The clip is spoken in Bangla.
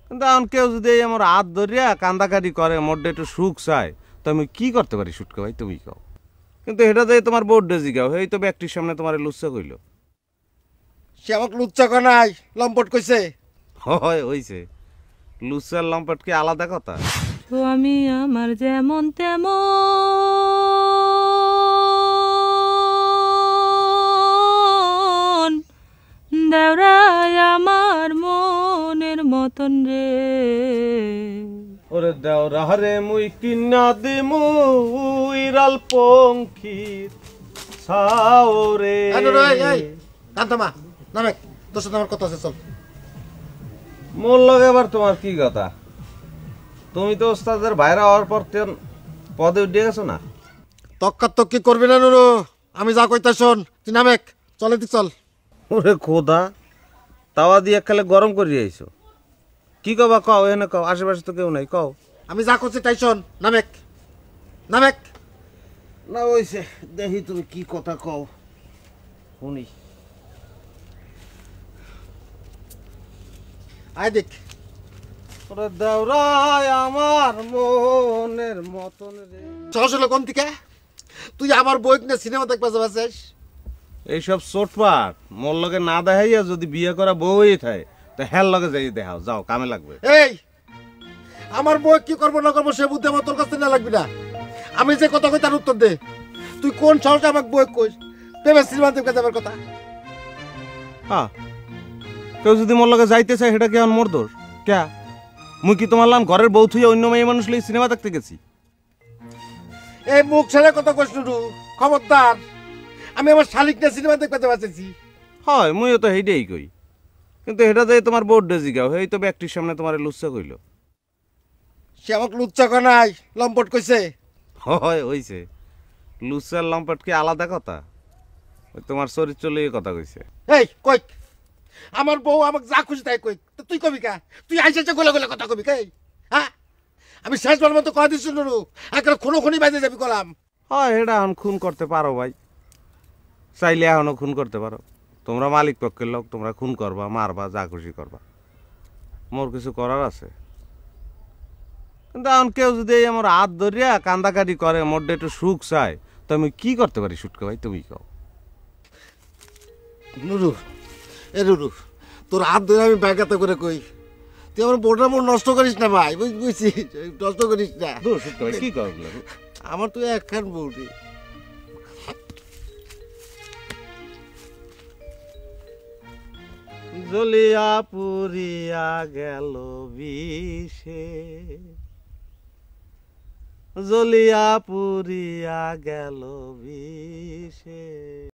কিন্তু এখন কেউ যদি এই আমার হাত ধরিয়া কান্দাকাটি করে মোডে একটু সুখ চায় তো আমি কি করতে পারি সুটকে ভাই তুমি কও। কিন্তু এটা যে তোমার বোর্ডে জিগাও এই তো ব্যক্তির সামনে তোমার লুচ্চা কইল। সে আমাকে লুচ্চা কনাই লম্পট কইছে। হয় হইছে, লুচ্চার লম্পট কি আলাদা কথা? তো আমি আমার যেমন তেমন দেওরায় আমার মনের মতন রে। ওরে দেওরা রে মুই কিনা দিমু ইরাল পঙ্খির ছাও রে। কান্তমা নামে তোর সাথে আমার কথা আছে, চল। মোর লগে আবার তোমার কি কথা? তুমি তো ওস্তাদের বাইরে হওয়ার পর পদে উঠে গেছো না? তক্কা তক্কি করবি না নুরু, আমি যা কইতা শোন, তুই নামেক চলে দিক চল। ওরে খোদা, তাওয়া দিয়ে খেলে গরম করে আইছো। কি কবা কও, এনে কও, আশেপাশে তো কেউ নাই, কও। আমি যা করছি তাই শোন, নামেক নামেক। না হইছে, দেখি তুমি কি কথা কও শুনি। আয় দেখ। ওরে দেওরায় আমার মনের মতন রে। সহজ হলো কোন দিকে? তুই আমার বই কিনে সিনেমা দেখবা যাচ্ছিস? এইসব চোটপাট মোর লগে না দেখাইয়া যদি বিয়ে করা বউই থাকে তো হের লগে যাই দেখাও, যাও, কামে লাগবে। এই আমার বই কি করবো না করবো সে বুদ্ধি আমার তোর কাছে না লাগবি না। আমি যে কথা কই তার উত্তর দে। তুই কোন সাহসে আমাকে বই কইস প্রেমের সিনেমা দেখতে যাবার কথা? হ্যাঁ, কেউ যদি মোর লগে যাইতে চায় সেটা কি আমার মোর দোষ? ক্যা মুই কি তোমার লাম ঘরের বউ থুইয়া অন্য মেয়ে মানুষ লই সিনেমা দেখতে গেছি? এই মুখ ছেড়ে কথা কইস নুরু, খবরদার। আমি আমার শালিক নিয়ে সিনেমা দেখতে যাচ্ছি। হয় মুইও তো সেইটাই কই, কিন্তু এটা যে তোমার বোর্ডে জিগাও এই তো ব্যক্তির সামনে তোমার লুচ্চা কইল। সে আমাকে লুচ্চা কনাই লম্পট কইছে। হয় হইছে, লুচ্চার লম্পট কি আলাদা কথা? ওই তোমার চরিত্র লইয়ে কথা কইছে। এই কই আমার বউ আমাকে যা খুশি তাই কই, তো তুই কবি কা? তুই আইসা গোলা গোলা কথা কবি কে? হ্যাঁ, আমি শেষবার মতো কয়া দিচ্ছি নুরু, একেবারে খুনো খুনি বাজে যাবি কলাম। হয় এটা এখন খুন করতে পারো ভাই, চাইলে এখনো খুন করতে পারো। তোমরা মালিক পক্ষের লোক, তোমরা খুন করবা, মারবা, যা খুশি করবা, মোর কিছু করার আছে? কিন্তু এখন কেউ যদি এই আমার হাত ধরিয়া কান্দাকাটি করে মোডে একটু সুখ চায় তো আমি কি করতে পারি সুটকে ভাই তুমি কও। নুরু, এ নুরু, তোর হাত ধরে আমি ব্যাগাতে করে কই, তুই আমার বোর্ডের মন নষ্ট করিস না ভাই, বুঝছিস? নষ্ট করিস না। দূর সুটকে ভাই, কি কর? আমার তুই একখান বউটি। জ্বলিয়া পুরিয়া গেল বিষে, জ্বলিয়া পুরিয়া গেল বিষে।